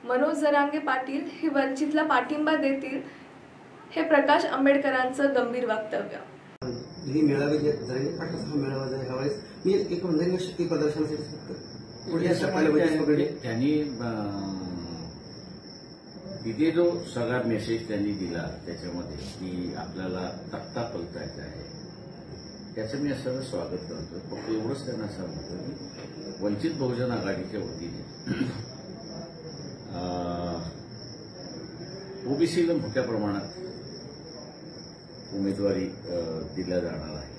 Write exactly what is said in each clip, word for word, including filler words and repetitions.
मनोज जरांगे पाटील हे वंचितला पाठिंबा देतील, हे प्रकाश आंबेडकरांचं गंभीर वक्तव्य. ही मेळावे जे जरांगे पाटलाचा मेळावा आहे ह्यावेळेस मी एक म्हणजे शक्ती प्रदर्शनासाठी त्यांनी तिथे जो सगळा मेसेज त्यांनी दिला त्याच्यामध्ये की आपल्याला तख्ता पलटायचा आहे, त्याचं मी असं स्वागत करतो. फक्त एवढंच त्यांना सांगतो की वंचित बहुजन आघाडीच्या वतीने ओबीसीला मोठ्या प्रमाणात उमेदवारी दिल्या जाणार आहे.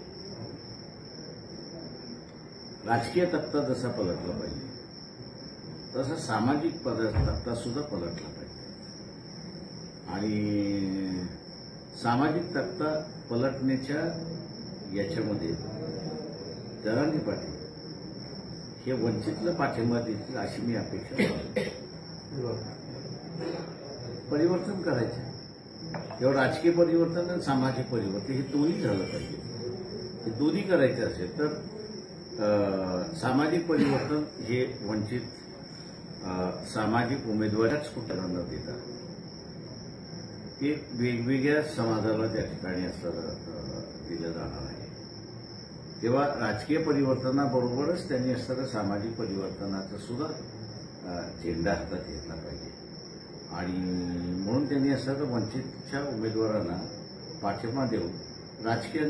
राजकीय तख्ता जसा पलटला पाहिजे तसा सामाजिक तख्ता सुद्धा पलटला पाहिजे. आणि सामाजिक तख्ता पलटण्याच्या याच्यामध्ये जरांगे पाटील हे वंचितला पाठिंबा देतील अशी मी अपेक्षा करतो. परिवर्तन करायचं, तेवढं राजकीय परिवर्तन आणि सामाजिक परिवर्तन हे दोन्ही झालं पाहिजे. हे दोन्ही करायचे असेल तर सामाजिक परिवर्तन हे वंचित सामाजिक उमेदवाराच कुठं न देता ते वेगवेगळ्या समाजाला त्या ठिकाणी असं दिलं जाणार आहे. तेव्हा राजकीय परिवर्तनाबरोबरच त्यांनी असणारं सामाजिक परिवर्तनाचा सुद्धा झेंडा हातात घेतला पाहिजे. आणि म्हणून त्यांनी असं वंचितच्या उमेदवारांना पाठिंबा देऊन राजकीय